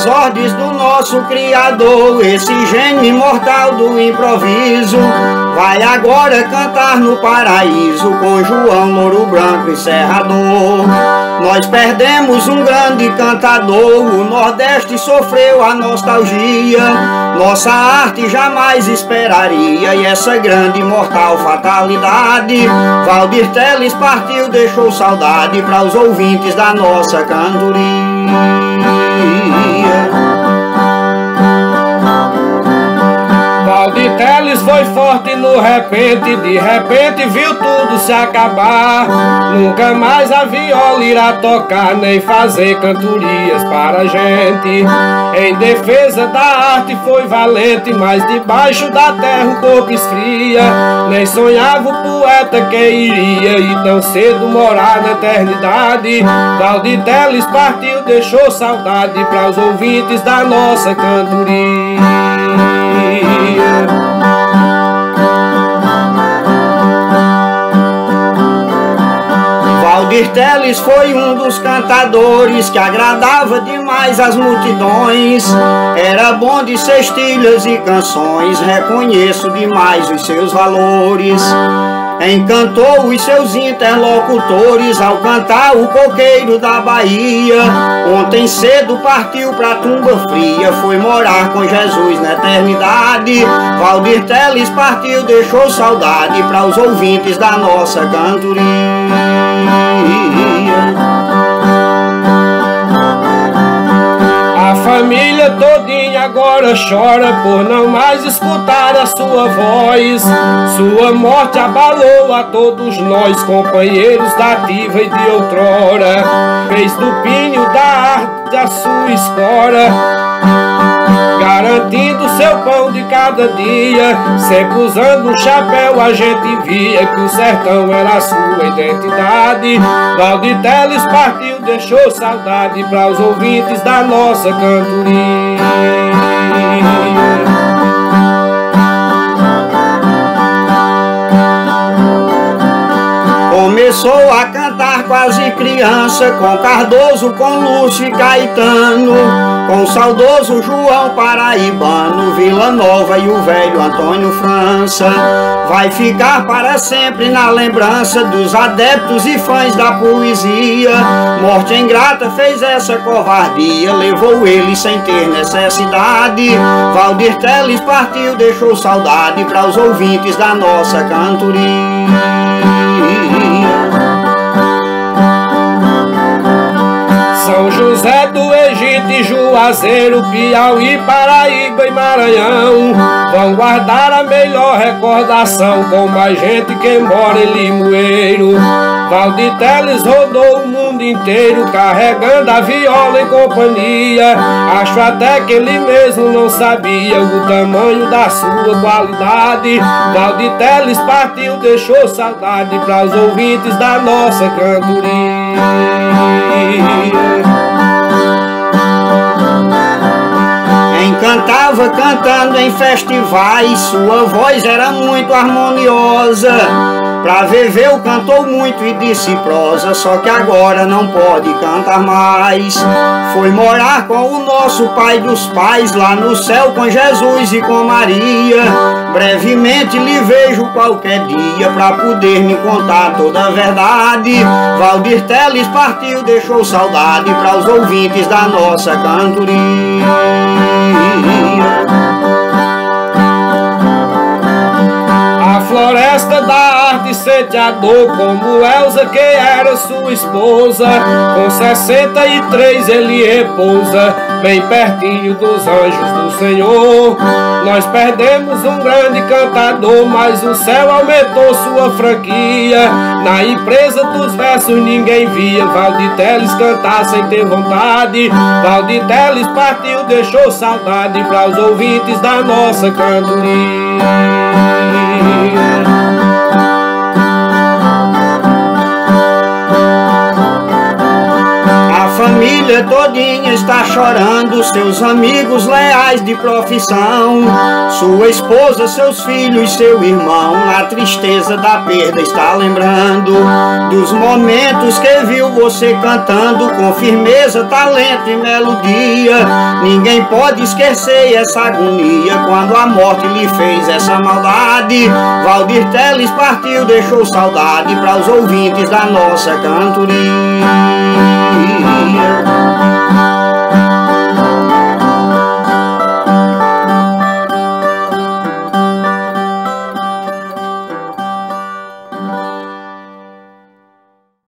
as ordens do nosso Criador. Esse gênio imortal do improviso vai agora cantar no paraíso com João Louro Branco encerrador. Nós perdemos um grande cantador, o Nordeste sofreu a nostalgia, nossa arte jamais esperaria, e essa grande mortal fatalidade. Valdir Teles partiu, deixou saudade para os ouvintes da nossa cantoria. Valdir Teles foi forte no repente, de repente viu tudo se acabar. Nunca mais a viola irá tocar, nem fazer cantorias para a gente. Em defesa da arte foi valente, mas debaixo da terra o corpo esfria. Nem sonhava o poeta que iria e tão cedo morar na eternidade. Valdir Teles partiu, deixou saudade para os ouvintes da nossa cantoria. Valdir Teles foi um dos cantadores que agradava demais as multidões. Era bom de cestilhas e canções, reconheço demais os seus valores. Encantou os seus interlocutores ao cantar o coqueiro da Bahia. Ontem cedo partiu pra tumba fria, foi morar com Jesus na eternidade. Valdir Teles partiu, deixou saudade para os ouvintes da nossa cantoria. A família todinha agora chora por não mais escutar a sua voz. Sua morte abalou a todos nós, companheiros da ativa e de outrora. Fez do pinho da arte a sua espora, garantindo seu pão de cada dia. Sempre usando um chapéu a gente via que o sertão era a sua identidade. Valdir Teles partiu, deixou saudade para os ouvintes da nossa cantoria. Começou a cantar quase criança, com Cardoso, com Lúcio e Caetano, com o saudoso João Paraibano, Vila Nova e o velho Antônio França. Vai ficar para sempre na lembrança dos adeptos e fãs da poesia. Morte ingrata fez essa covardia, levou ele sem ter necessidade. Valdir Teles partiu, deixou saudade para os ouvintes da nossa cantoria. São José do Egito e Juazeiro, Piauí, Paraíba e Maranhão vão guardar a melhor recordação com mais gente que mora em Limoeiro. Valdir Teles rodou o mundo inteiro carregando a viola em companhia. Acho até que ele mesmo não sabia o tamanho da sua qualidade. Valdir Teles partiu, deixou saudade para os ouvintes da nossa cantoria. Encantava cantando em festivais, sua voz era muito harmoniosa. Pra Veveu cantou muito e disse prosa, só que agora não pode cantar mais. Foi morar com o nosso pai dos pais, lá no céu com Jesus e com Maria. Brevemente lhe vejo qualquer dia, pra poder me contar toda a verdade. Valdir Teles partiu, deixou saudade para os ouvintes da nossa cantoria. A floresta da arte sente a dor, como Elza, que era sua esposa. Com 63 ele repousa, bem pertinho dos anjos do Senhor. Nós perdemos um grande cantador, mas o céu aumentou sua franquia. Na empresa dos versos ninguém via Valdir Teles cantar sem ter vontade. Valdir Teles partiu, deixou saudade para os ouvintes da nossa cantoria. A família todinha está chorando, seus amigos leais de profissão, sua esposa, seus filhos, seu irmão, na tristeza da perda está lembrando dos momentos que viu você cantando com firmeza, talento e melodia. Ninguém pode esquecer essa agonia quando a morte lhe fez essa maldade. Valdir Teles partiu, deixou saudade para os ouvintes da nossa cantoria.